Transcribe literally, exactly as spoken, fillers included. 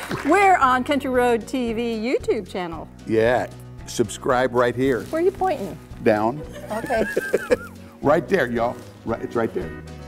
We're on Country Road T V YouTube channel. Yeah, subscribe right here. Where are you pointing? Down. Okay. Right there, y'all. Right, it's right there.